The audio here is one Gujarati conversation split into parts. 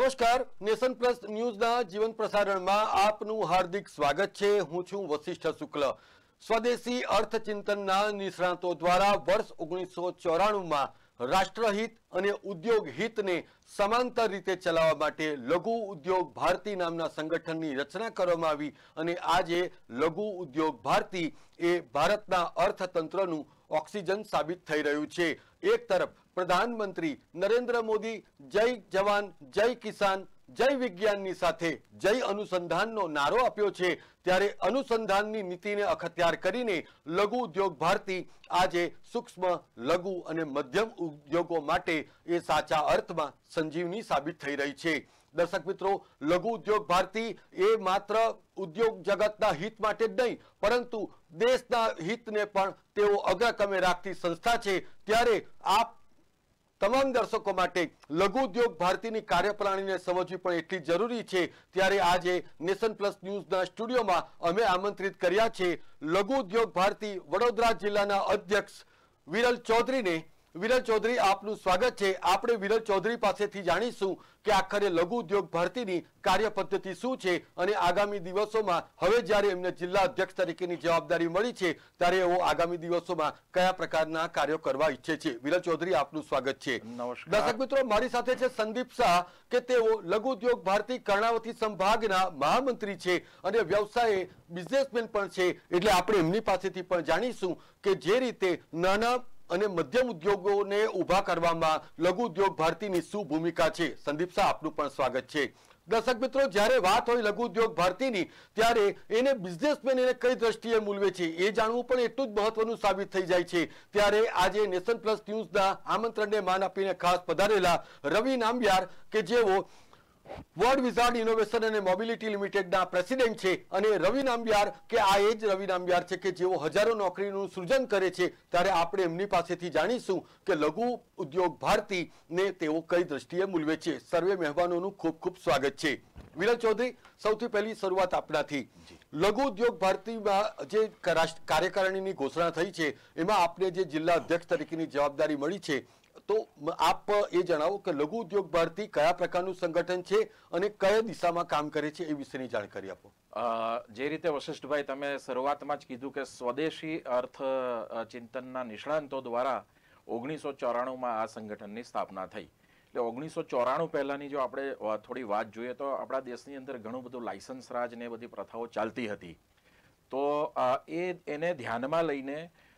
नमस्कार नेशन प्लस न्यूज़ जीवन प्रसारण में आपनु हार्दिक स्वागत है। हूँ छू वशिष्ठ शुक्ल। स्वदेशी अर्थचिंतन निष्णातों द्वारा वर्ष 1994 में राष्ट्रहित और उद्योग हित ने समांतर रीते चलावा माटे लघु उद्योग भारती नामना संगठन की रचना करवामां आवी अने आजे लघु उद्योग भारती ए भारतना अर्थतंत्रनु ऑक्सीजन साबित थई रह्यु छे। एक तरफ प्रधानमंत्री नरेंद्र मोदी जय जवान जय किसान जय विज्ञान साथे जय अनुसंधान नो नारो आप्यो छे, त्यारे अनुसंधान नी नीति ने अखत्यार करीने लघु उद्योग भारती आजे सूक्ष्म लघु अने मध्यम उद्योगों माटे ए साचा अर्थमां संजीवनी साबित थई रही छे। दर्शक मित्रों, लघु उद्योग भारती ए मात्र उद्योग जगतना हित माटे ज नहीं परंतु देशना हित ने पण तेओ अग्रक्रमे राखती संस्था छे। त्यारे आप तमाम दर्शकों माटे लघु उद्योग भारती की कार्यप्रणाली ने समझवी पण एटली जरूरी है। त्यारे आजे नेशन प्लस न्यूज़ स्टूडियो में अमे आमंत्रित कर्या छे लघु उद्योग भारती वडोदरा जिल्लाना अध्यक्ष विरल चौधरी ने। विरल चौधरी, आपनु स्वागत है। आपणे विरल चौधरी पासेथी जाणीशुं कि आखरे लघु उद्योग भारती की कार्यपद्धति शुं छे अने आगामी दिवसों में हवे ज्यारे एमने जिल्ला अध्यक्ष तरीकेनी जवाबदारी मळी छे त्यारे एओ आगामी दिवसों में कया प्रकारना कार्यो करवा इच्छे छे। विरल चौधरी, आपनु स्वागत छे। दर्शक मित्रों, मारी साथे छे संदीप शाह के तेओ लघु उद्योग भारती कर्णावती संभागना महामंत्री छे अने व्यवसाय बिजनेसमेन पण छे, एटले आपणे एमनी पासेथी पण जाणीशुं के जे रीते नाना અને મધ્યમ ઉદ્યોગોને ઊભા કરવામાં લઘુ ઉદ્યોગ ભારતીની શું ભૂમિકા છે। સંદીપ શાહ, આપનું પણ સ્વાગત છે। દર્શક મિત્રો, જ્યારે વાત હોય લઘુ ઉદ્યોગ ભારતીની ત્યારે એને બિઝનેસમેન એને કઈ દ્રષ્ટિએ મૂલવે છે એ જાણવું પણ એટલું જ મહત્વનું સાબિત થઈ જાય છે। ત્યારે આજે નેશન પ્લસ ન્યૂઝના આમંત્રણને માન આપીને ખાસ પધારેલા રવિ નાંબિયાર કે જેઓ वर्ल्ड विजार्ड इनोवेशन અને મોબિલિટી લિમિટેડના પ્રેસિડેન્ટ છે અને રવિ નાંબિયાર કે આ એ જ રવિ નાંબિયાર છે કે જેઓ હજારો નોકરીનું સૃજન કરે છે। ત્યારે આપણે એમની પાસેથી જાણીશું કે લઘુ ઉદ્યોગ ભારતીને તેઓ કઈ દ્રષ્ટિએ મૂલવે છે। સર્વે મહેમાનોનું ખૂબ ખૂબ સ્વાગત છે। વિરલ ચૌધરી, સૌથી પહેલી શરૂઆત આપનાથી। લઘુ ઉદ્યોગ ભારતીમાં જે કાર્યકારિણીની ઘોષણા થઈ છે એમાં આપને જે જિલ્લા અધ્યક્ષ તરીકેની જવાબદારી મળી છે, तो आप ये जणावो कि लघु उद्योग भारती कया प्रकारનું संगठन છે અને કયા દિશામાં કામ કરે છે એ વિશેની જાણકારી આપો। જે રીતે વશિષ્ઠભાઈ તમે શરૂઆતમાં જ કીધું કે સ્વદેશી અર્થ ચિંતનના નિષ્ણાંતો દ્વારા 1994 માં આ સંગઠનની સ્થાપના થઈ। એટલે 1994 પહેલાની જો આપણે થોડી વાત જોઈએ તો આપણા દેશની અંદર ઘણું બધું લાયસન્સ રાજ ને બધી પ્રથાઓ ચાલતી હતી। તો એને ધ્યાનમાં લઈને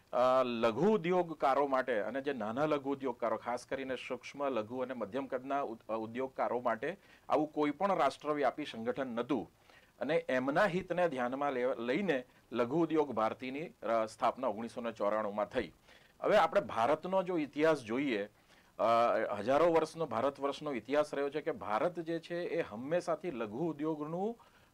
લઘુ ઉદ્યોગકારો માટે અને જે નાના લઘુ ઉદ્યોગકારો ખાસ કરીને સૂક્ષ્મ લઘુ અને મધ્યમ કદના ઉદ્યોગકારો માટે આવું કોઈ પણ રાષ્ટ્રવ્યાપી સંગઠન નહોતું અને એમના હિતને ધ્યાનમાં લઈને લઘુ ઉદ્યોગ ભારતીની સ્થાપના 1994 માં થઈ। હવે આપણે ભારતનો જો ઇતિહાસ જોઈએ, હજારો વર્ષનો ભારત વર્ષનો ઇતિહાસ રહ્યો છે કે ભારત જે છે એ હંમેશાથી લઘુ ઉદ્યોગનું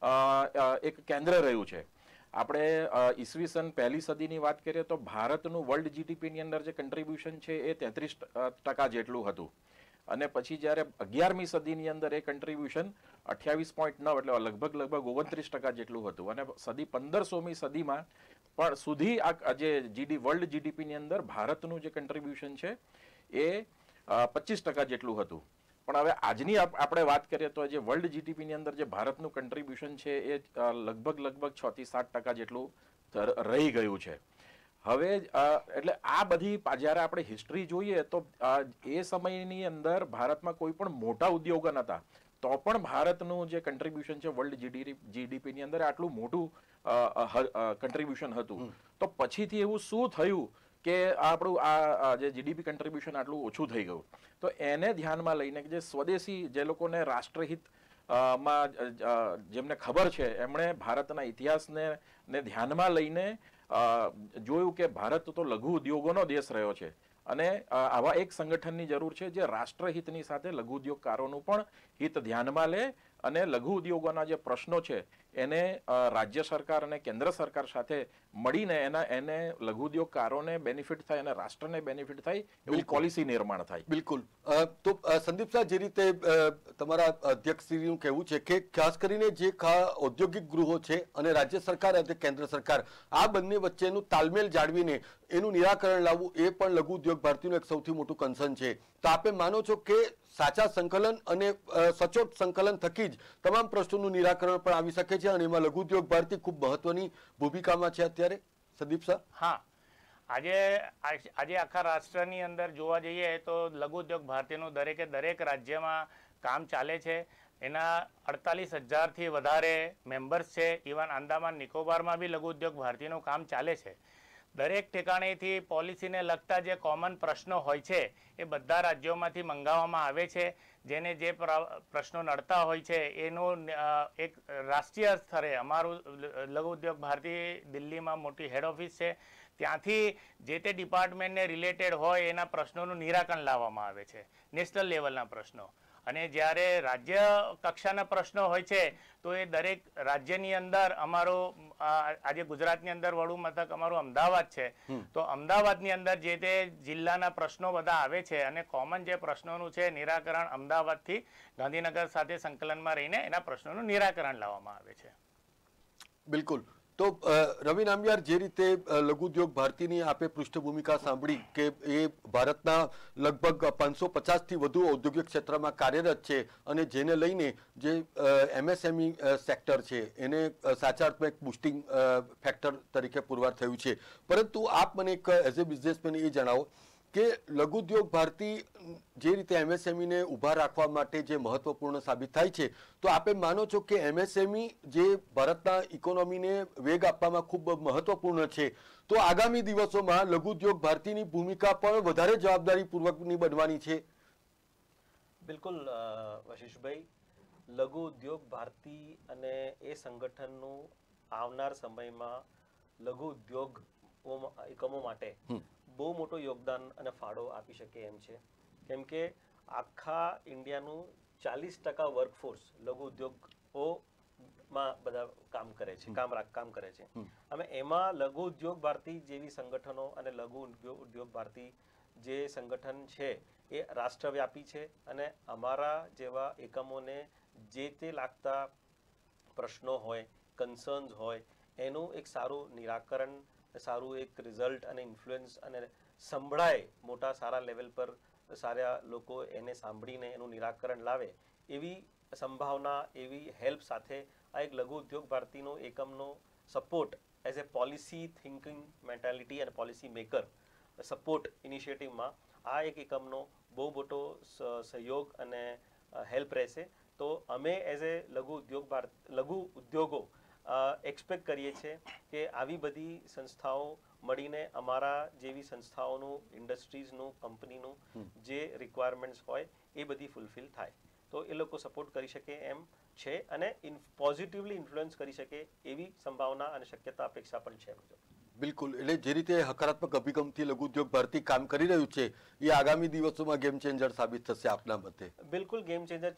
એક કેન્દ્ર રહ્યું છે। આપણે ઈસવીસન પહેલી સદીની વાત કરીએ તો ભારતનું વર્લ્ડ જીડીપીની અંદર જે કન્ટ્રીબ્યુશન છે એ 33% જેટલું હતું અને પછી જ્યારે 11મી સદીની અંદર એ કન્ટ્રીબ્યુશન 28.9 એટલે લગભગ 29% જેટલું હતું અને સદી 1500મી સદીમાં પણ સુધી આ જે વર્લ્ડ જીડીપીની અંદર ભારતનું જે કન્ટ્રીબ્યુશન છે એ 25% જેટલું હતું। પણ હવે આજની આપણે વાત કરીએ તો જે વર્લ્ડ જીડીપીની અંદર જે ભારતનું કન્ટ્રીબ્યુશન છે એ લગભગ 6 થી 7% જેટલું રહી ગયું છે। હવે એટલે આ બધી જ્યારે આપણે હિસ્ટ્રી જોઈએ તો એ સમયની અંદર ભારતમાં કોઈ પણ મોટા ઉદ્યોગો નહોતા તો પણ ભારતનું જે કન્ટ્રીબ્યુશન છે વર્લ્ડ જીડીપીની અંદર આટલું મોટું કન્ટ્રીબ્યુશન હતું। તો પછીથી એવું શું થયું કે આપણું આ જે જીડીપી કન્ટ્રીબ્યુશન આટલું ઓછું થઈ ગયું? તો એને ધ્યાનમાં લઈને જે સ્વદેશી જે લોકોને રાષ્ટ્રહિત માં જેમને ખબર છે એમણે ભારતના ઇતિહાસને ધ્યાનમાં લઈને જોયું કે ભારત તો લઘુ ઉદ્યોગોનો દેશ રહ્યો છે અને આવા એક સંગઠનની જરૂર છે જે રાષ્ટ્રહિતની સાથે લઘુ ઉદ્યોગકારોનું પણ હિત ધ્યાનમાં લે અને લઘુ ઉદ્યોગોના જે પ્રશ્નો છે એને રાજ્ય સરકાર અને કેન્દ્ર સરકાર સાથે મળીને એને લઘુ ઉદ્યોગકારોને બેનિફિટ થાય અને રાષ્ટ્રને બેનિફિટ થાય એવું પોલિસી નિર્માણ થાય। બિલકુલ। તો સંદીપ શાહ, જે રીતે તમારા અધ્યક્ષશ્રીનું કહેવું છે કે ખાસ કરીને જે ઔદ્યોગિક ગૃહો છે અને રાજ્ય સરકાર અને કેન્દ્ર સરકાર આ બંને વચ્ચેનું તાલમેલ જાળવીને એનું નિરાકરણ લાવવું એ પણ લઘુ ઉદ્યોગ ભારતીનું એક સૌથી મોટું કન્સર્ન છે। તો આપે માનો છો કે સાચા સંકલન અને સચોટ સંકલન થકી જ તમામ પ્રશ્નોનું નિરાકરણ પણ આવી શકે છે અને એમાં લઘુ ઉદ્યોગ ભારતી ખૂબ મહત્વની ભૂમિકામાં છે અત્યારે. સંદીપ સર. હા, આજે આખા રાષ્ટ્રની અંદર જોવા જઈએ તો લઘુ ઉદ્યોગ ભારતીનું દરેક રાજ્યમાં કામ ચાલે છે. એના 48,000થી વધારે મેમ્બર્સ છે. ઇવન આંદામાન નિકોબારમાં બી લઘુ ઉદ્યોગ ભારતીનું કામ ચાલે છે. દરેક ઠેકાણેથી પોલિસીને લગતા જે કોમન પ્રશ્નો હોય છે એ બધા રાજ્યોમાંથી મંગાવવામાં આવે છે. જેને જે પ્રશ્નો નડતા હોય છે એનું એક રાષ્ટ્રીય સ્તરે અમારું લઘુ ઉદ્યોગ ભારતી દિલ્હીમાં મોટી હેડ ઓફિસ છે. ત્યાંથી જે તે ડિપાર્ટમેન્ટને રિલેટેડ હોય એના પ્રશ્નોનું નિરાકરણ લાવવામાં આવે છે, નેશનલ લેવલના પ્રશ્નો. અને જ્યારે રાજ્ય કક્ષાના પ્રશ્નો હોય છે તો એ દરેક રાજ્યની અંદર અમારું આજે ગુજરાતની અંદર વડું મથક અમારું અમદાવાદ છે, તો અમદાવાદની અંદર જે તે જિલ્લાના પ્રશ્નો બધા આવે છે અને કોમન જે પ્રશ્નોનું છે નિરાકરણ અમદાવાદથી ગાંધીનગર સાથે સંકલનમાં રહીને એના પ્રશ્નોનું નિરાકરણ લાવવામાં આવે છે. બિલકુલ. તો રવિ નામયાર, જે રીતે લઘુ ઉદ્યોગ ભારતીની આપે પૃષ્ઠભૂમિકા સાંભળી કે એ ભારતના લગભગ 550થી વધુ ઔદ્યોગિક ક્ષેત્રમાં કાર્યરત છે અને જેને લઈને જે એમએસએમઈ સેક્ટર છે એને સાચા અર્થમાં એક બુસ્ટિંગ ફેક્ટર તરીકે પુરવાર થયું છે. પરંતુ આપ મને એક એઝ એ બિઝનેસમેન એ જણાવો કે લઘુ ઉદ્યોગ ભારતી જે રીતે એમએસએમઈને ઊભા રાખવા માટે જે મહત્વપૂર્ણ સાબિત થાય છે, તો આપે માનો છો કે એમએસએમઈ જે ભારતના ઇકોનોમીને વેગ આપવામાં ખૂબ મહત્વપૂર્ણ છે, તો આગામી દિવસોમાં લઘુ ઉદ્યોગ ભારતીની ભૂમિકા પણ વધારે જવાબદારીપૂર્વકની બનવાની છે? બિલકુલ વશિષ્ઠભાઈ, લઘુ ઉદ્યોગ ભારતી અને એ સંગઠનનું આવનાર સમયમાં લઘુ ઉદ્યોગ એકમો માટે બહુ મોટો યોગદાન અને ફાળો આપી શકે એમ છે. કેમ કે આખા ઇન્ડિયાનું 40% વર્કફોર્સ લઘુ ઉદ્યોગોમાં બધા કામ કરે છે. અને એમાં લઘુ ઉદ્યોગ ભારતી જેવી સંગઠનો અને લઘુ ઉદ્યોગ ભારતી જે સંગઠન છે એ રાષ્ટ્રવ્યાપી છે અને અમારા જેવા એકમોને જે તે લાગતા પ્રશ્નો હોય, કન્સર્ન્સ હોય, એનું એક સારું નિરાકરણ, સારું એક રિઝલ્ટ અને ઇન્ફ્લુઅન્સ અને સંભળાય, મોટા સારા લેવલ પર સારા લોકો એને સાંભળીને એનું નિરાકરણ લાવે એવી સંભાવના, એવી હેલ્પ સાથે આ એક લઘુ ઉદ્યોગ ભારતીનો એકમનો support as a policy thinking mentality અને પોલિસી મેકર સપોર્ટ ઇનિશિયેટિવમાં આ એક એકમનો બહુ મોટો સહયોગ અને હેલ્પ રહેશે. તો અમે એઝ એ લઘુ ઉદ્યોગો એક્સપેક્ટ કરીએ છીએ કે આવી બધી સંસ્થાઓ મળીને અમારા જેવી સંસ્થાઓનું, ઇન્ડસ્ટ્રીઝનું, કંપનીનું જે રિક્વાયરમેન્ટ્સ હોય એ બધી ફૂલફિલ થાય. તો એ લોકો સપોર્ટ કરી શકે એમ છે અને પોઝિટિવલી ઇન્ફ્લુઅન્સ કરી શકે એવી સંભાવના અને શક્યતા અપેક્ષા પણ છે. બિલકુલ. એટલે જે રીતે હકારાત્મક અભિગમથી લઘુ ઉદ્યોગ ભારતી કામ કરી રહ્યું છે એ આગામી દિવસોમાં ગેમ ચેન્જર સાબિત થશે આપના મતે? બિલકુલ ગેમ ચેન્જર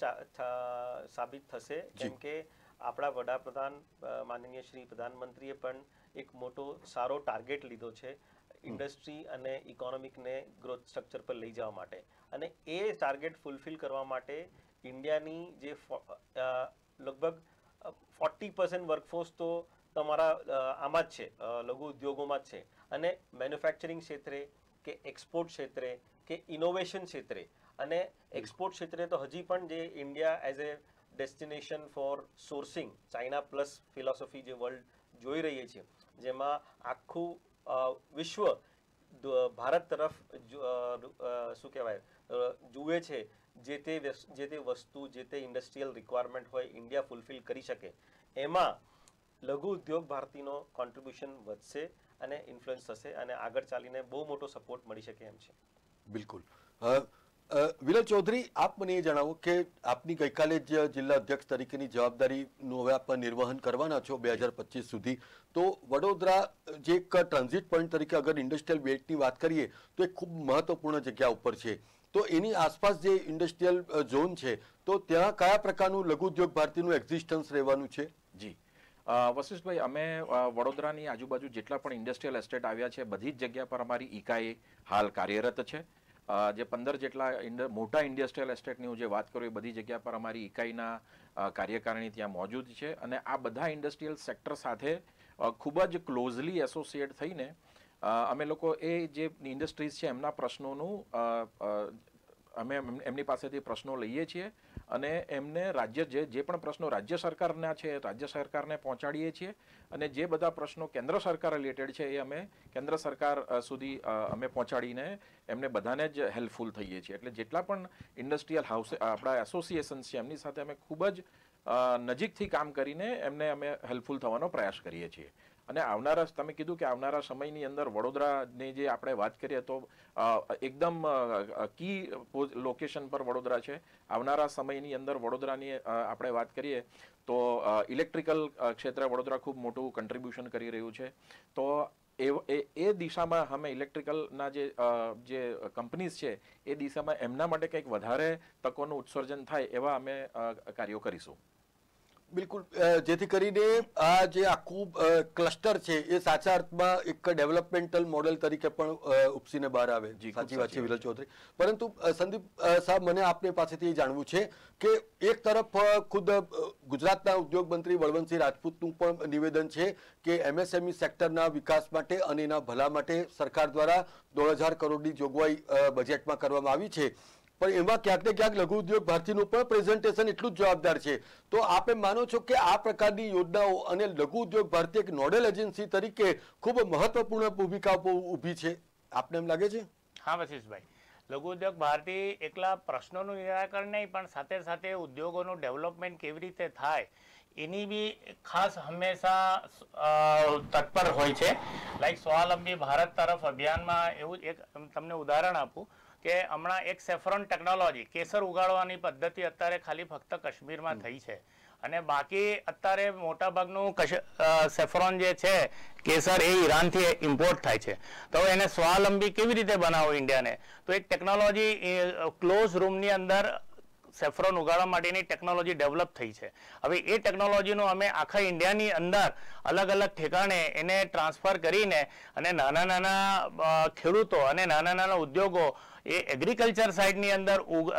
સાબિત થશે. કેમ કે આપણા વડાપ્રધાન માનનીય શ્રી પ્રધાનમંત્રીએ પણ એક મોટો સારો ટાર્ગેટ લીધો છે ઇન્ડસ્ટ્રી અને ઇકોનોમિકને ગ્રોથ સ્ટ્રક્ચર પર લઈ જવા માટે. અને એ ટાર્ગેટ ફૂલફિલ કરવા માટે ઇન્ડિયાની જે લગભગ 40% વર્કફોર્સ તો તમારા આમાં જ છે, લઘુ ઉદ્યોગોમાં જ છે. અને મેન્યુફેક્ચરિંગ ક્ષેત્રે કે એક્સપોર્ટ ક્ષેત્રે કે ઇનોવેશન ક્ષેત્રે, અને એક્સપોર્ટ ક્ષેત્રે તો હજી પણ જે India as a destination for sourcing, China plus philosophy જે વર્લ્ડ જોઈ રહીએ છીએ, જેમાં આખું વિશ્વ ભારત તરફ શું કહેવાય જુએ છે. જે તે વસ્તુ, જે તે ઇન્ડસ્ટ્રીયલ રિક્વાયરમેન્ટ હોય ઇન્ડિયા ફૂલફિલ કરી શકે, એમાં લઘુ ઉદ્યોગ ભારતીનો કોન્ટ્રીબ્યુશન વધશે અને ઇન્ફ્લુઅન્સ થશે અને આગળ ચાલીને બહુ મોટો સપોર્ટ મળી શકે એમ છે. બિલકુલ. વિરલ ચૌધરી, આપ મને એ જણાવો કે આપની ગઈકાલે જ જિલ્લા અધ્યક્ષ તરીકેની જવાબદારીનું હવે આપ નિર્વહન કરવાના છો 2025 સુધી, તો વડોદરા જે એક ટ્રાન્ઝિટ પોઈન્ટ તરીકે અગર ઇન્ડસ્ટ્રીયલ બેલ્ટની વાત કરીએ તો એ ખૂબ મહત્વપૂર્ણ જગ્યા ઉપર છે. તો એની આસપાસ જે ઇન્ડસ્ટ્રીયલ ઝોન છે, તો ત્યાં કયા પ્રકારનું લઘુ ઉદ્યોગ ભારતીનું એક્ઝિસ્ટન્સ રહેવાનું છે? જી વશિષ્ઠભાઈ, અમે વડોદરાની આજુબાજુ જેટલા પણ ઇન્ડસ્ટ્રીયલ એસ્ટેટ આવ્યા છે બધી જ જગ્યા પર અમારી ઇકાઈ હાલ કાર્યરત છે. જે 15 જેટલા મોટા ઇન્ડસ્ટ્રીયલ એસ્ટેટની હું જે વાત કરું એ બધી જગ્યા પર અમારી ઇકાઈના કાર્યકારિણી ત્યાં મોજૂદ છે. અને આ બધા ઇન્ડસ્ટ્રીયલ સેક્ટર સાથે ખૂબ જ ક્લોઝલી એસોસિએટ થઈને અમે લોકો એ જે ઇન્ડસ્ટ્રીઝ છે એમના પ્રશ્નોનું અમે એમની પાસેથી પ્રશ્નો લઈએ છીએ અને એમને જે પણ પ્રશ્નો રાજ્ય સરકારના છે રાજ્ય સરકારને પહોંચાડીએ છીએ અને જે બધા પ્રશ્નો કેન્દ્ર સરકાર રિલેટેડ છે એ અમે કેન્દ્ર સરકાર સુધી અમે પહોંચાડીને એમને બધાને જ હેલ્પફુલ થઈએ છીએ. એટલે જેટલા પણ ઇન્ડસ્ટ્રીયલ હાઉસ આપણા એસોસિએશન્સ છે એમની સાથે અમે ખૂબ જ નજીકથી કામ કરીને એમને અમે હેલ્પફુલ થવાનો પ્રયાસ કરીએ છીએ. અને આવનારા તમે કીધું કે આવનારા સમયની અંદર વડોદરાની જે આપણે વાત કરીએ તો એકદમ કી લોકેશન પર વડોદરા છે. આવનારા સમયની અંદર વડોદરાની આપણે વાત કરીએ તો ઇલેક્ટ્રિકલ ક્ષેત્રે વડોદરા ખૂબ મોટું કન્ટ્રીબ્યુશન કરી રહ્યું છે. તો એ દિશામાં અમે ઇલેક્ટ્રિકલના જે કંપનીઝ છે એ દિશામાં એમના માટે કંઈક વધારે તકોનું ઉત્સર્જન થાય એવા અમે કાર્યો કરીશું. બિલકુલ, જેથી કરીને આ જે આખું ક્લસ્ટર છે એ સાચા અર્થમાં એક ડેવલપમેન્ટલ મોડેલ તરીકે પણ ઉપસીને બહાર આવે. સાચી વાત છે વિરલ ચૌધરી. પરંતુ સંદીપ સાહેબ, મને આપની પાસેથી એ જાણવું છે કે એક તરફ ખુદ ગુજરાતના ઉદ્યોગ મંત્રી બળવંતસિંહ રાજપૂતનું પણ નિવેદન છે કે એમએસએમઈ સેક્ટરના વિકાસ માટે અને એના ભલા માટે સરકાર દ્વારા 16,000 કરોડની જોગવાઈ બજેટમાં કરવામાં આવી છે. પણ એમાં ક્યાંક ને ક્યાંક લઘુ ઉદ્યોગ ભારતીનું પણ પ્રેઝન્ટેશન એટલું જ જવાબદાર છે. તો આપ એમ માનો છો કે આ પ્રકારની યોજનાઓ અને લઘુ ઉદ્યોગ ભારતી એક નોડલ એજન્સી તરીકે ખૂબ મહત્વપૂર્ણ ભૂમિકા ઊભી છે, આપને એમ લાગે છે? હા વશિષ્ઠભાઈ, લઘુ ઉદ્યોગ ભારતી એકલા પ્રશ્નોનું નિરાકરણ નહીં પણ સાથે સાથે ઉદ્યોગોનું ડેવલપમેન્ટ કેવી રીતે થાય એની બી ખાસ હંમેશા તત્પર હોય છે. લાઈક સ્વાવલંબી ભારત તરફ અભિયાનમાં એવું એક તમને ઉદાહરણ આપું કે હમણાં એક સેફ્રોન ટેકનોલોજી કેસર ઉગાડવાની પદ્ધતિ અત્યારે ખાલી ફક્ત કાશ્મીરમાં થઈ છે અને બાકી અત્યારે મોટાભાગનું સેફ્રોન જે છે કેસર એ ઈરાનથી ઇમ્પોર્ટ થાય છે. તો એને સ્વાવલંબી કેવી રીતે બનાવો ઇન્ડિયાને? તો એક ટેકનોલોજી ક્લોઝ રૂમની અંદર સેફ્રોન ઉગાડવા માટેની ટેકનોલોજી ડેવલપ થઈ છે. હવે એ ટેકનોલોજીનું અમે આખા ઇન્ડિયાની અંદર અલગ અલગ ઠેકાણે એને ટ્રાન્સફર કરીને અને નાના નાના ખેડૂતો અને નાના નાના ઉદ્યોગો એ એગ્રીકલ્ચર સાઇડની અંદર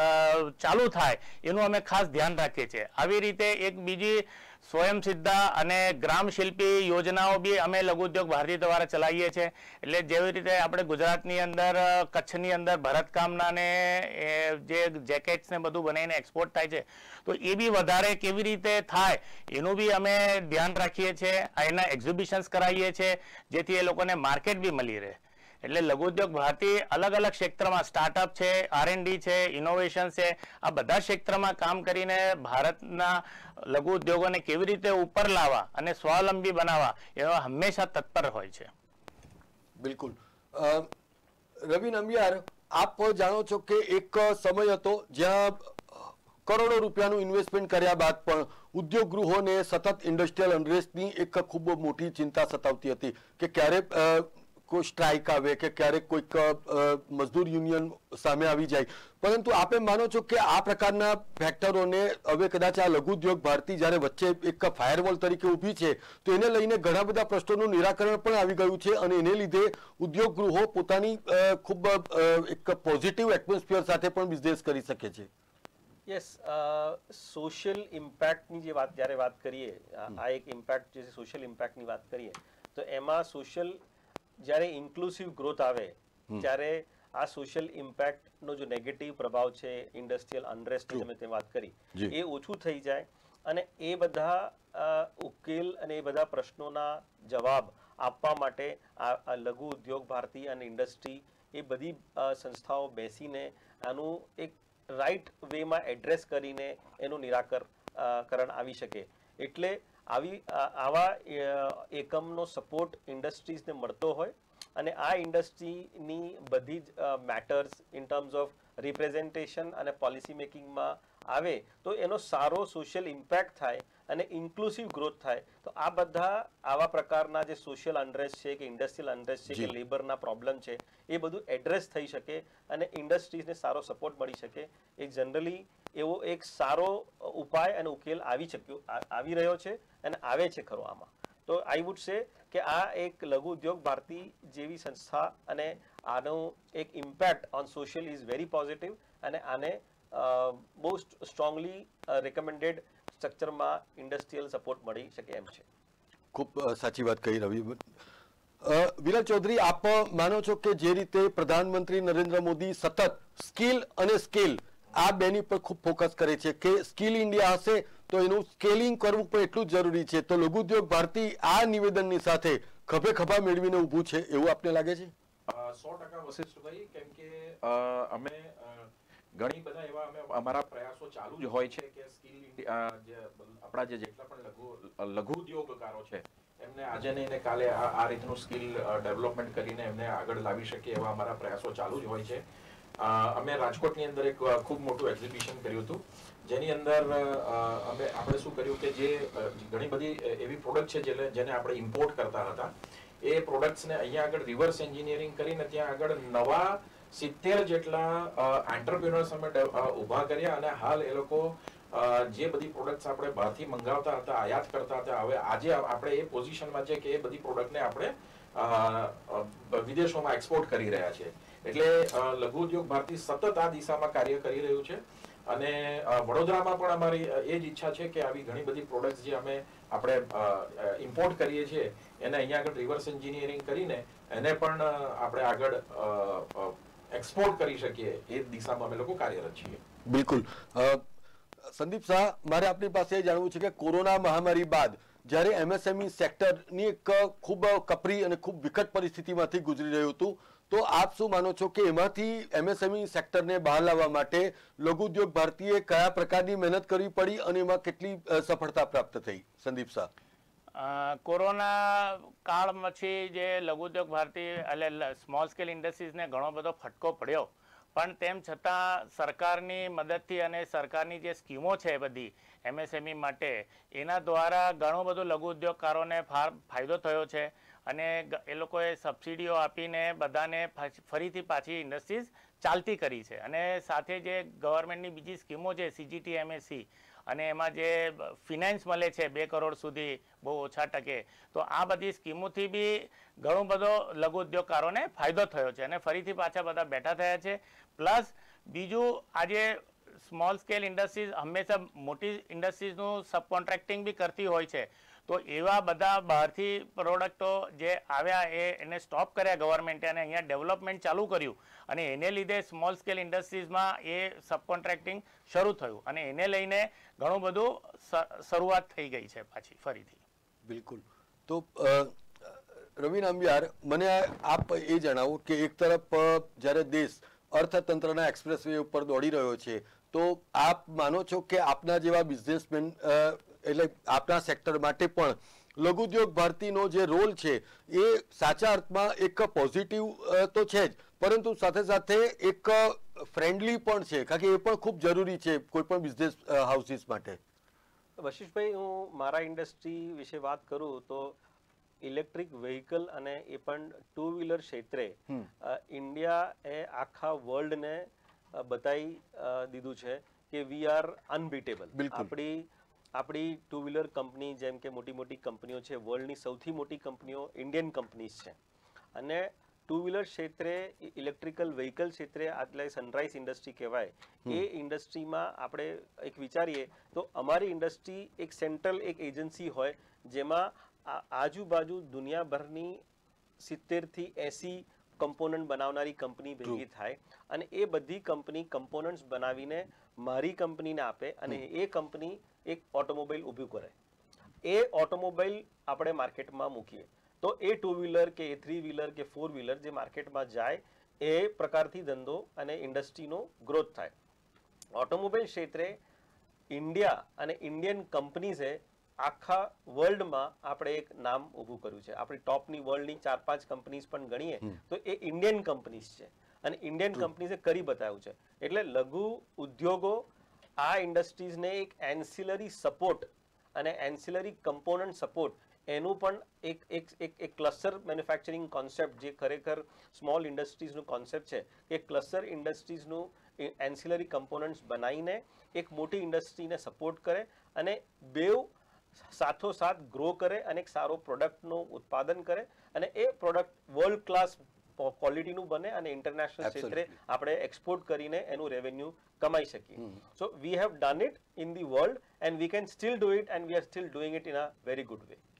ચાલુ થાય એનું અમે ખાસ ધ્યાન રાખીએ છીએ. આવી રીતે એક બીજી સ્વયંસિદ્ધા અને ગ્રામ શિલ્પી યોજનાઓ બી અમે લઘુ ઉદ્યોગ ભારતી દ્વારા ચલાવીએ છીએ. એટલે જેવી રીતે આપણે ગુજરાતની અંદર કચ્છની અંદર ભરતકામના ને જે જેકેટ્સ ને બધું બનાવીને એક્સપોર્ટ થાય છે તો એ બી વધારે કેવી રીતે થાય એનું બી અમે ધ્યાન રાખીએ છીએ. એના એક્ઝિબિશન્સ કરાવીએ છીએ જેથી એ લોકોને માર્કેટ બી મળી રહે. એટલે લઘુ ઉદ્યોગ ભારતી અલગ અલગ ક્ષેત્રમાં સ્ટાર્ટઅપ છે, R&D છે, ઇનોવેશન છે, આ બધા ક્ષેત્રમાં કામ કરીને ભારતના લઘુ ઉદ્યોગોને કેવી રીતે ઉપર લાવવા અને સ્વાવલંબી બનાવવા એવા હંમેશા તત્પર હોય છે. બિલકુલ. રવિ નમિયાર, આપ જાણો છો કે એક સમય હતો જ્યાં કરોડો રૂપિયાનું ઇન્વેસ્ટમેન્ટ કર્યા બાદ પણ ઉદ્યોગ ગૃહોને સતત ઇન્ડસ્ટ્રીયલ અનરેસ્ટની એક ખૂબ મોટી ચિંતા સતાવતી હતી કે ક્યારે કોઈ સ્ટ્રાઇક આવે કે ક્યારેક કોઈક મજદૂર યુનિયન સામે આવી જાય. પરંતુ આપે માનો છો કે આ પ્રકારના ફેક્ટરોને હવે કદાચ આ લઘુ ઉદ્યોગ ભારતી જ્યારે વચ્ચે એક ફાયરવોલ તરીકે ઊભી છે તો એને લઈને ઘણા બધા પ્રશ્નોનું નિરાકરણ પણ આવી ગયું છે અને એને લીધે ઉદ્યોગ ગૃહો પોતાની ખૂબ એક પોઝિટિવ એટમોસ્ફિયર સાથે પણ બિઝનેસ કરી શકે છે. યસ, સોશિયલ ઇમ્પેક્ટની જે વાત જ્યારે વાત કરીએ, આ એક ઇમ્પેક્ટ જે સોશિયલ ઇમ્પેક્ટની વાત કરીએ તો એમાં સોશિયલ જ્યારે ઇન્ક્લુસિવ ગ્રોથ આવે ત્યારે આ સોશિયલ ઇમ્પેક્ટનો જો નેગેટિવ પ્રભાવ છે ઇન્ડસ્ટ્રીયલ અનરેસ્ટની તમે તે વાત કરી એ ઓછું થઈ જાય અને એ બધા ઉકેલ અને એ બધા પ્રશ્નોના જવાબ આપવા માટે આ લઘુ ઉદ્યોગ ભારતી અને ઇન્ડસ્ટ્રી એ બધી સંસ્થાઓ બેસીને આનું એક રાઈટ વેમાં એડ્રેસ કરીને એનું નિરાકરણ આવી શકે. એટલે આવા એકમનો સપોર્ટ ઇન્ડસ્ટ્રીઝને મળતો હોય અને આ ઇન્ડસ્ટ્રીની બધી જ matters in terms of representation અને પોલિસી મેકિંગમાં આવે તો એનો સારો સોશિયલ ઇમ્પેક્ટ થાય અને ઇન્ક્લુસિવ ગ્રોથ થાય. તો આ બધા આવા પ્રકારના જે સોશિયલ અનરેસ્ટ છે કે ઇન્ડસ્ટ્રીયલ અનરેસ્ટ છે કે લેબરના પ્રોબ્લેમ છે એ બધું એડ્રેસ થઈ શકે અને ઇન્ડસ્ટ્રીઝને સારો સપોર્ટ મળી શકે. એ જનરલી એવો એક સારો ઉપાય અને ઉકેલ આવી રહ્યો છે અને આવે છે ખરો આમાં. તો આઈ વુડ સે કે આ એક લઘુ ઉદ્યોગ ભારતી જેવી સંસ્થા અને આનો એક impact on social is very positive અને આને બહુ સ્ટ્રોંગલી રેકમેન્ડેડ સ્ટ્રક્ચરમાં ઇન્ડસ્ટ્રીયલ સપોર્ટ મળી શકે એમ છે. ખૂબ સાચી વાત કહી રવિ. વિરલ ચૌધરી, આપ માનો છો કે જે રીતે પ્રધાનમંત્રી નરેન્દ્ર મોદી સતત સ્કિલ અને સ્કેલ આ બેની પર ખૂબ ફોકસ કરે છે કે સ્કિલ ઇન્ડિયા હશે તો એનું સ્કેલિંગ કરવું પણ એટલું જ જરૂરી છે, તો લઘુ ઉદ્યોગ ભારતી આ નિવેદનની સાથે ખભે ખભા મેળવીને ઊભું છે એવું આપને લાગે છે? 100% વશિષ્ઠભાઈ, કેમ કે અમે ઘણી બધા એવા અમારા પ્રયાસો ચાલુ જ હોય છે કે સ્કિલ આપણા જેટલા પણ લઘુ ઉદ્યોગકારો છે એમને આજે નહીં ને કાલે આ રીતનું સ્કિલ ડેવલપમેન્ટ કરીને એમને આગળ લાવી શકીએ એવા અમારા પ્રયાસો ચાલુ જ હોય છે. અમે રાજકોટની અંદર એક ખૂબ મોટું એક્ઝિબિશન કર્યું હતું, જેની અંદર આપણે શું કર્યું કે જે ઘણી બધી એવી પ્રોડક્ટ છે જેને આપણે ઇમ્પોર્ટ કરતા હતા, એ પ્રોડક્ટ્સને અહીંયા આગળ રિવર્સ એન્જિનિયરિંગ કરીને ત્યાં આગળ નવા 70 જેટલા એન્ટરપ્રિન્યોર્સ અમે ઊભા કર્યા અને હાલ એ લોકો જે બધી પ્રોડક્ટ્સ આપણે બહારથી મંગાવતા હતા, આયાત કરતા હતા, હવે આજે આપણે એ પોઝિશનમાં છે કે એ બધી પ્રોડક્ટને આપણે વિદેશોમાં એક્સપોર્ટ કરી રહ્યા છે. એટલે લઘુ ઉદ્યોગ ભારતી સતત આ દિશામાં કાર્ય કરી રહ્યું છે અને વડોદરામાં પણ અમારી એ જ ઈચ્છા છે કે આવી ઘણી બધી પ્રોડક્ટ્સ જે આપણે ઇમ્પોર્ટ કરીએ છીએ એને અહીંયા આગળ રિવર્સ એન્જિનિયરિંગ કરીને એને પણ આપણે આગળ એક્સપોર્ટ કરી શકીએ એ દિશામાં અમે લોકો કાર્યરત છીએ. બિલકુલ. સંદીપ શાહ, મારે આપની પાસે જાણવું છે કે કોરોના મહામારી બાદ જ્યારે એમએસએમઈ સેક્ટરની એક ખૂબ કપરી અને ખૂબ વિકટ પરિસ્થિતિમાંથી ગુજરી રહ્યું હતું, તો આપ શું માનો છો કે એમાંથી એમએસએમઈ સેક્ટરને બહાર લાવવા માટે લઘુ ઉદ્યોગ ભારતીએ કયા પ્રકારની મહેનત કરવી પડી અને એમાં કેટલી સફળતા પ્રાપ્ત થઈ? સંદીપ શાહ. કોરોના કાળ પછી જે લઘુ ઉદ્યોગ ભારતી એટલે સ્મોલ સ્કેલ ઇન્ડસ્ટ્રીઝને ઘણો બધો ફટકો પડ્યો, પણ તેમ છતાં સરકારની મદદથી અને સરકારની જે સ્કીમો છે બધી એમએસએમઈ માટે, એના દ્વારા ઘણો બધો લઘુ ઉદ્યોગકારોને ફાયદો થયો છે અને એ લોકોએ સબસિડીઓ આપીને બધાને ફરીથી પાછી ઇન્ડસ્ટ્રીઝ ચાલતી કરી છે. અને સાથે જે ગવર્મેન્ટની બીજી સ્કીમો છે CGTMSE, અને એમાં જે ફિનાન્સ મળે છે 2 કરોડ સુધી બહુ ઓછા ટકે, તો આ બધી સ્કીમોથી બી ઘણો બધો લઘુ ઉદ્યોગકારોને ફાયદો થયો છે અને ફરીથી પાછા બધા બેઠા થયા છે. પ્લસ બીજું, આજે સ્મોલ સ્કેલ ઇન્ડસ્ટ્રીઝ હંમેશા મોટી ઇન્ડસ્ટ્રીઝનું સબકોન્ટ્રાક્ટિંગ બી કરતી હોય છે, તો એવા બધા બહારથી પ્રોડક્ટો જે આવ્યા એને સ્ટોપ કર્યા ગવર્મેન્ટે અને અહીંયા ડેવલપમેન્ટ ચાલુ કર્યું અને એને લીધે સ્મોલ સ્કેલ ઇન્ડસ્ટ્રીઝમાં એ સબકોન્ટ્રાક્ટિંગ શરૂ થયું અને એને લઈને ઘણું બધું શરૂઆત થઈ ગઈ છે પાછી ફરીથી. બિલકુલ. તો રવિ નાંબિયાર, મને આપ એ જણાવો કે એક તરફ જ્યારે દેશ અર્થતંત્રના એક્સપ્રેસ વે ઉપર દોડી રહ્યો છે, તો આપ માનો છો કે આપના જેવા બિઝનેસમેન એટલે આપના સેક્ટર માટે પણ લઘુ ઉદ્યોગ ભારતીનો જે રોલ છે એ સાચા અર્થમાં એક પોઝિટિવ તો છે જ, પરંતુ સાથે સાથે એક ફ્રેન્ડલી પણ છે, કારણ કે એ પણ ખૂબ જરૂરી છે કોઈ પણ બિઝનેસ હાઉસીસ માટે? વશિષ્ઠભાઈ, હું મારા ઇન્ડસ્ટ્રી વિશે વાત કરું તો ઇલેક્ટ્રિક વ્હીકલ અને એ પણ 2 વ્હીલર ક્ષેત્રે ઇન્ડિયાએ આખા વર્લ્ડને બતાવી દીધું છે કે વી આર અનબીટેબલ. આપણી 2 વ્હીલર કંપની જેમ કે મોટી મોટી કંપનીઓ છે, વર્લ્ડની સૌથી મોટી કંપનીઓ ઇન્ડિયન કંપનીઝ છે અને 2 વ્હીલર ક્ષેત્રે, ઇલેક્ટ્રિકલ વ્હીકલ ક્ષેત્રે આટલે સનરાઈઝ ઇન્ડસ્ટ્રી કહેવાય, એ ઇન્ડસ્ટ્રીમાં આપણે એક વિચારીએ તો અમારી ઇન્ડસ્ટ્રી એક સેન્ટ્રલ એક એજન્સી હોય જેમાં આજુબાજુ દુનિયાભરની 70 થી 80 કમ્પોનન્ટ બનાવનારી કંપની ભેગી થાય અને એ બધી કંપની કમ્પોનન્ટ્સ બનાવીને મારી કંપનીને આપે અને એ કંપની એક ઓટોમોબાઈલ ઊભું કરે. એ ઓટોમોબાઈલ આપણે માર્કેટમાં મૂકીએ તો એ 2 વ્હીલર કે એ 3 વ્હીલર કે 4 વ્હીલર જે માર્કેટમાં જાય એ પ્રકારથી ધંધો અને ઇન્ડસ્ટ્રીનો ગ્રોથ થાય. ઓટોમોબાઈલ ક્ષેત્રે ઇન્ડિયા અને ઇન્ડિયન કંપનીઝે આખા વર્લ્ડમાં આપણે એક નામ ઊભું કર્યું છે. આપણી ટોપની વર્લ્ડની 4-5 કંપનીઝ પણ ગણીએ તો એ ઇન્ડિયન કંપનીઝ છે અને ઇન્ડિયન કંપનીઝે કરી બતાવ્યું છે. એટલે લઘુ ઉદ્યોગો આ ઇન્ડસ્ટ્રીઝને એક એન્સિલરી સપોર્ટ અને એન્સિલરી કમ્પોનન્ટ સપોર્ટ એનું પણ એક ક્લસ્ટર મેન્યુફેક્ચરિંગ કોન્સેપ્ટ જે ખરેખર સ્મોલ ઇન્ડસ્ટ્રીઝનું કોન્સેપ્ટ છે, એ ક્લસ્ટર ઇન્ડસ્ટ્રીઝનું એન્સિલરી કમ્પોનન્ટ્સ બનાવીને એક મોટી ઇન્ડસ્ટ્રીને સપોર્ટ કરે અને બેઉ સાથોસાથ ગ્રો કરે અને એક સારો પ્રોડક્ટનું ઉત્પાદન કરે અને એ પ્રોડક્ટ વર્લ્ડ ક્લાસ ક્વોલિટીનું બને અને ઇન્ટરનેશનલ ક્ષેત્રે આપણે એક્સપોર્ટ કરીને એનું રેવન્યુ કમાઈ શકીએ. So we have done it in the world and we can still do it and we are still doing it in a very good way.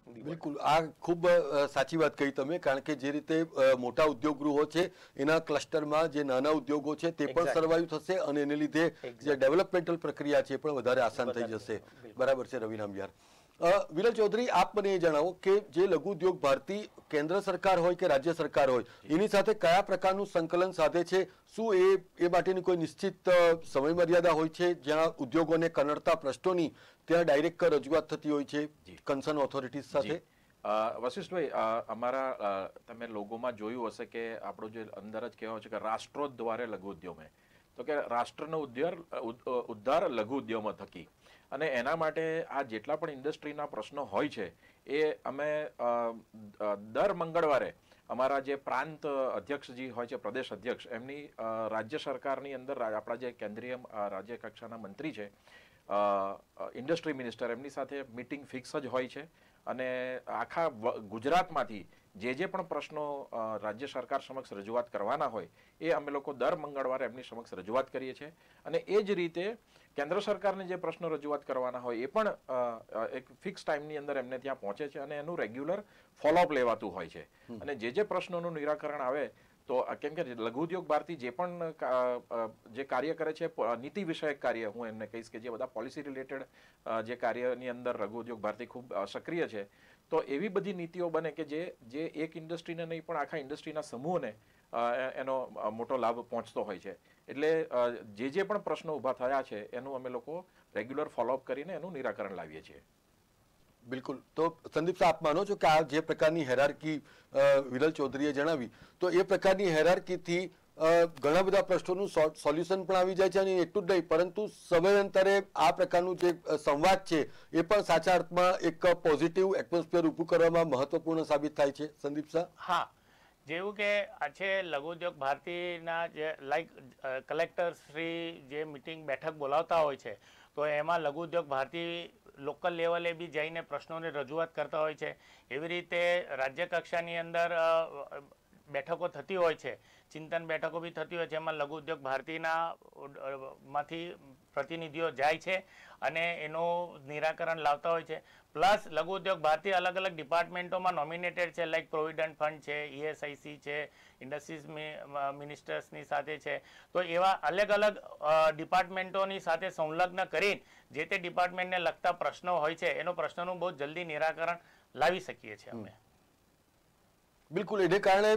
બિલકુલ, આ ખૂબ સાચી વાત કહી તમે, કારણ કે જે રીતે મોટા ઉદ્યોગ ગૃહો છે એના ક્લસ્ટરમાં જે નાના ઉદ્યોગો છે તે પણ સર્વાઈવ થશે અને એને લીધે જે ડેવલપમેન્ટલ પ્રક્રિયા છે એ પણ વધારે આસાન થઈ જશે. બરાબર છે રવિ નામયાર. વિરલ ચૌધરી, આપ મને એ જણાવો કે જે લઘુ ઉદ્યોગ ભારતી કેન્દ્ર સરકાર હોય કે રાજ્ય સરકાર હોય એની સાથે કયા પ્રકારનું સંકલન સાધે છે? શું એ માટેની કોઈ નિશ્ચિત સમય મર્યાદા હોય છે જ્યાં ઉદ્યોગોને કનડતા પ્રશ્નોની ત્યાં ડાયરેક્ટ રજૂઆત થતી હોય છે કન્સર્ન ઓથોરિટીઝ સાથે? વશિષ્ઠભાઈ, અમારા તમે લોગોમાં જોયું હશે કે આપણો જે અંદર જ કહેવાય છે કે રાષ્ટ્રોદ્વારે લઘુ ઉદ્યોગમાં, તો કે રાષ્ટ્રનો ઉદ્ધાર લઘુ ઉદ્યોગો થકી, અને એના માટે આ જેટલા પણ ઇન્ડસ્ટ્રીના પ્રશ્નો હોય છે એ અમે દર મંગળવારે અમારા જે પ્રાંત અધ્યક્ષજી હોય છે, પ્રદેશ અધ્યક્ષ, એમની રાજ્ય સરકારની અંદર આપણા જે કેન્દ્રીય રાજ્ય કક્ષાના મંત્રી છે, ઇન્ડસ્ટ્રી મિનિસ્ટર, એમની સાથે મીટિંગ ફિક્સ જ હોય છે. અને આખા ગુજરાતમાંથી જે પણ પ્રશ્નો રાજ્ય સરકાર સમક્ષ રજૂઆત કરવાના હોય એ અમે લોકો દર મંગળવારે એમની સમક્ષ રજૂઆત કરીએ છીએ. અને એ જ રીતે કેન્દ્ર સરકારને જે પ્રશ્નો રજૂઆત કરવાના હોય એ પણ એક ફિક્સ ટાઈમની અંદર એમને ત્યાં પહોંચે છે અને એનું રેગ્યુલર ફોલોઅપ લેવાતું હોય છે. અને જે પ્રશ્નોનું નિરાકરણ આવે તો કેમ કે લઘુ ઉદ્યોગ ભારતી જે પણ જે કાર્ય કરે છે નીતિ વિષયક કાર્ય, હું એમને કહીશ કે જે બધા પોલિસી રિલેટેડ જે કાર્યની અંદર લઘુ ઉદ્યોગ ભારતી ખૂબ સક્રિય છે, તો એવી બધી નીતિઓ બને કે જે એક ઇન્ડસ્ટ્રીને નહીં પણ આખા ઇન્ડસ્ટ્રીના સમૂહને એનો મોટો લાભ પહોંચતો હોય છે. એટલે જે પણ પ્રશ્નો ઊભા થયા છે એનું અમે લોકો રેગ્યુલર ફોલોઅપ કરીને એનું નિરાકરણ લાવીએ છીએ. બિલકુલ. તો સંદીપ સાહેબ, આપ માનો છો કે આ જે પ્રકારની હેરાર્કી વિરલ ચૌધરીએ જણાવી, તો એ પ્રકારની હેરાર્કીથી ઘણા બધા પ્રશ્નોનું સોલ્યુશન પણ આવી જાય છે, અને એટલું જ નહીં પરંતુ સમયાંતરે આ પ્રકારનું જે સંવાદ છે એ પણ સાચા અર્થમાં એક પોઝિટિવ એટમોસ્ફિયર ઊભું કરવામાં મહત્વપૂર્ણ સાબિત થાય છે? સંદીપ સાહેબ? હા, જેવું કે આજે લઘુ ઉદ્યોગ ભારતીના જે કલેક્ટર શ્રી જે મિટિંગ બેઠક બોલાવતા હોય છે, તો એમાં લઘુ ઉદ્યોગ ભારતી લોકલ લેવલે બી જઈને પ્રશ્નોની રજૂઆત કરતા હોય છે. એવી રીતે રાજ્ય કક્ષાની અંદર બેઠકો થતી હોય છે, ચિંતન બેઠકો બી થતી હોય છે, એમાં લઘુ ઉદ્યોગ ભારતીના માંથી પ્રતિનિધિઓ જાય છે અને એનું નિરાકરણ લાવતા હોય છે. પ્લસ લઘુ ઉદ્યોગ ભારતી અલગ અલગ ડિપાર્ટમેન્ટોમાં નોમિનેટેડ છે, લાઈક પ્રોવિડન્ટ ફંડ છે, ESIC છે, ઇન્ડસ્ટ્રીઝ મિનિસ્ટર્સની સાથે છે. તો એવા અલગ અલગ ડિપાર્ટમેન્ટોની સાથે સંલગ્ન કરીને જે તે ડિપાર્ટમેન્ટને લગતા પ્રશ્નો હોય છે એનો પ્રશ્નોનું બહુ જલ્દી નિરાકરણ લાવી શકીએ છીએ અમે. બિલકુલ. એને કારણે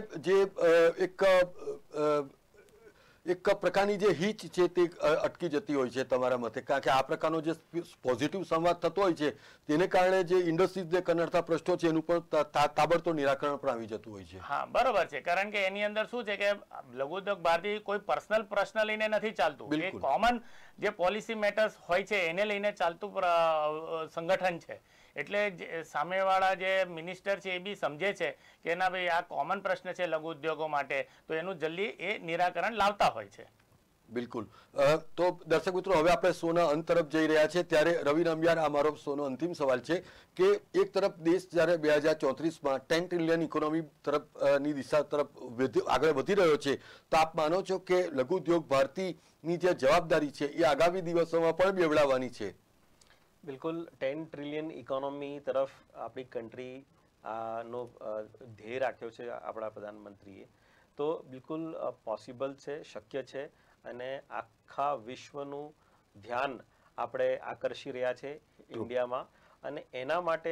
જે એક પ્રકારની જે હીચ છે તે અટકી જતી હોય છે તમારા મતે, કારણ કે આ પ્રકારનો જે પોઝિટિવ સંવાદ થતો હોય છે તેને કારણે જે ઇન્ડસ્ટ્રીઝને કનડતા પ્રશ્નો છે એનું પણ તાબડતોબ નિરાકરણ પણ આવી જતું હોય છે. હા, બરોબર છે, કારણ કે એની અંદર શું છે કે લઘુ ઉદ્યોગ ભારતી કોઈ પર્સનલ પ્રશ્ન લઈને નથી ચાલતું, એ કોમન જે પોલિસી મેટર્સ હોય છે એને લઈને ચાલતું સંગઠન છે. એટલે સામેવાળા જે મિનિસ્ટર છે એ બી સમજે છે કે ના ભાઈ આ કોમન પ્રશ્ન છે લઘુ ઉદ્યોગો માટે, તો એનું જલ્દી એ નિરાકરણ લાવતા હોય છે. બિલકુલ. તો દર્શક મિત્રો, હવે આપણે શોના અંત તરફ જઈ રહ્યા છે, ત્યારે રવિ નામયાર, આ મારો શોનો અંતિમ સવાલ છે કે એક તરફ દેશ જ્યારે 2034માં 10 ટ્રિલિયન ઇકોનોમી તરફની દિશા તરફ આગળ વધી રહ્યો છે, તો આપ માનો છો કે લઘુ ઉદ્યોગ ભારતીની જે જવાબદારી છે એ આગામી દિવસોમાં પણ બેવડાવવાની છે? બિલકુલ. 10 ટ્રિલિયન ઇકોનોમી તરફ આપણી કન્ટ્રી નો ધ્યેય રાખ્યો છે આપણા પ્રધાનમંત્રીએ, તો બિલકુલ પોસિબલ છે, શક્ય છે, અને આખા વિશ્વનું ધ્યાન આપણે આકર્ષી રહ્યા છે ઇન્ડિયામાં. અને એના માટે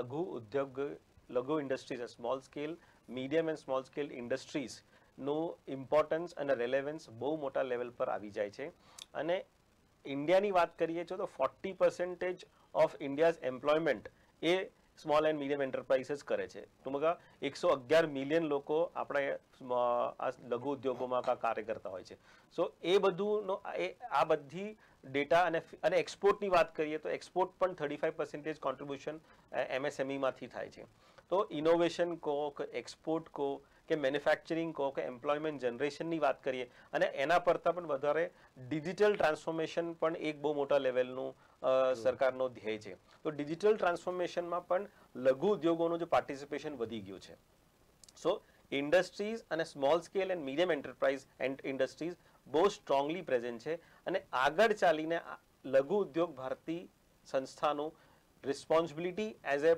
લઘુ industries, small scale, medium and small scale ઇન્ડસ્ટ્રીઝનું ઇમ્પોર્ટન્સ અને રેલેવન્સ બહુ મોટા લેવલ પર આવી જાય છે. અને ઇન્ડિયાની વાત કરીએ તો 40% ઓફ ઇન્ડિયાઝ એમ્પ્લોયમેન્ટ એ સ્મોલ એન્ડ મીડિયમ એન્ટરપ્રાઇઝીસ કરે છે. ટૂંકમાં 111 મિલિયન લોકો આપણે આ લઘુ ઉદ્યોગોમાં કાર્ય કરતા હોય છે. સો એ બધુંનો આ બધી ડેટા અને એક્સપોર્ટની વાત કરીએ તો એક્સપોર્ટ પણ 35% કોન્ટ્રીબ્યુશન MSMEમાંથી થાય છે. તો ઇનોવેશન કહો કે એક્સપોર્ટ કહો કે મેન્યુફેક્ચરિંગ કહો કે એમ્પ્લોયમેન્ટ જનરેશનની વાત કરીએ, અને એના કરતાં પણ વધારે ડિજિટલ ટ્રાન્સફોર્મેશન પણ એક બહુ મોટા લેવલનું સરકારનો ધ્યેય છે. તો ડિજિટલ ટ્રાન્સફોર્મેશનમાં પણ લઘુ ઉદ્યોગોનું જે પાર્ટિસિપેશન વધી ગયું છે. સો ઇન્ડસ્ટ્રીઝ અને small scale and medium enterprise industries બહુ સ્ટ્રોંગલી પ્રેઝન્ટ છે, અને આગળ ચાલીને લઘુ ઉદ્યોગ ભારતી સંસ્થાનું responsibility as a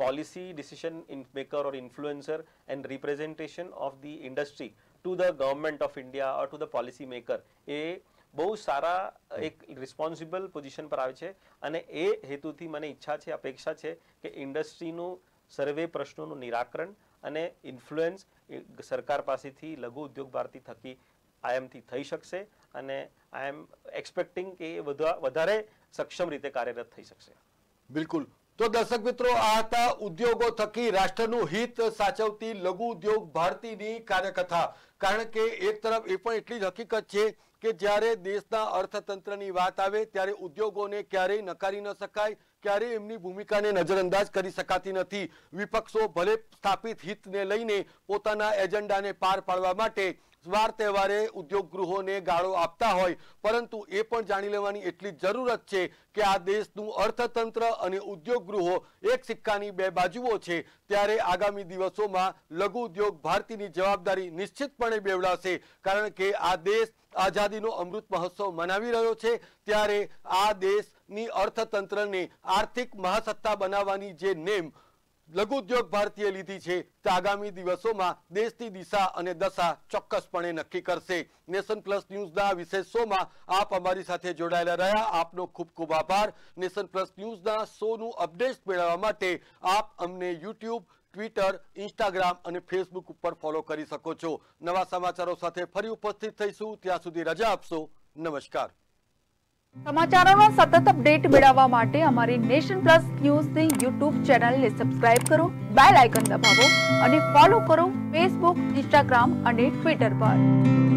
policy decision maker or influencer and representation of the industry to the government of India or to the policy maker એ બહુ સારા એક રિસ્પોન્સિબલ પોઝિશન પર આવે છે અને એ હેતુથી મને ઈચ્છા છે, અપેક્ષા છે કે ઇન્ડસ્ટ્રીનું સર્વે પ્રશ્નોનું નિરાકરણ અને ઇન્ફ્લુએન્સ સરકાર પાસેથી લઘુ ઉદ્યોગ ભારતી થકી આઈએમથી થઈ શકશે અને આઈ એમ એક્સપેક્ટિંગ કે એ વધારે સક્ષમ રીતે કાર્યરત થઈ શકશે. બિલકુલ. તો દર્શક મિત્રો, આ હતા ઉદ્યોગો થકી રાષ્ટ્રનું હિત સાચવતી લઘુ ઉદ્યોગ ભારતીની કાર્યકથા. કારણ કે એક તરફ એ પણ એટલી જ હકીકત છે કે જ્યારે દેશના અર્થતંત્રની વાત આવે ત્યારે ઉદ્યોગોને ક્યારેય નકારી ન શકાય, ક્યારેય એમની ભૂમિકાને નજરઅંદાજ કરી શકાતી નથી. વિપક્ષો ભલે સ્થાપિત હિતને લઈને પોતાના એજન્ડાને પાર પાડવા માટે વાર તહેવારે ઉદ્યોગ ગૃહોને ગાળો આપતા હોય, પરંતુ એ પણ જાણી લેવાની એટલી જરૂરત છે કે આ દેશનું અર્થતંત્ર અને ઉદ્યોગ ગૃહો એક સિક્કાની બે બાજુઓ છે. ત્યારે આગામી દિવસોમાં લઘુ ઉદ્યોગ ભારતીની જવાબદારી નિશ્ચિતપણે બેવડાશે. કારણ કે આ દેશ આઝાદીનો અમૃત મહોત્સવ મનાવી રહ્યો છે, ત્યારે આ દેશની અર્થતંત્રને આર્થિક મહાસત્તા બનાવવાની જે નેમ લઘુ ઉદ્યોગ ભારતીએ લીધી છે તે આગામી દિવસોમાં દેશની દિશા અને દશા ચોક્કસપણે નક્કી કરશે. નેશન પ્લસ ન્યૂઝના વિશેષ શોમાં આપ અમારી સાથે જોડાયેલા રહ્યા. આપનો ખૂબ ખૂબ આભાર. નેશન પ્લસ ન્યૂઝના શોનું અપડેટ મેળવવા માટે આપ અમને યુટ્યુબ, ટ્વિટર, ઇન્સ્ટાગ્રામ અને ફેસબુક ઉપર ફોલો કરી શકો છો. નવા સમાચારો સાથે ફરી ઉપસ્થિત થઈશું. ત્યાં સુધી રજા આપશો. નમસ્કાર. સમાચારોનો સતત અપડેટ મેળવવા માટે અમારી નેશન પ્લસ ન્યૂઝની યુટ્યુબ ચેનલને સબસ્ક્રાઇબ કરો, બેલ આઇકન દબાવો અને ફોલો કરો ફેસબુક, ઇન્સ્ટાગ્રામ અને ટ્વિટર પર.